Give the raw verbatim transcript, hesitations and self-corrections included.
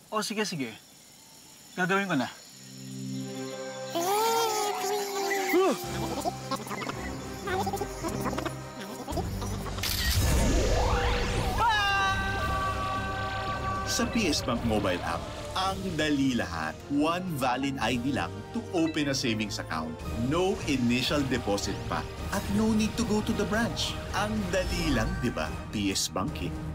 O sige, sige. Gagawin ko na. Sa P S Bank mobile app, ang dali lahat. One valid I D lang to open a savings account. No initial deposit pa. At no need to go to the branch. Ang dali lang, di ba? P S Bank eh.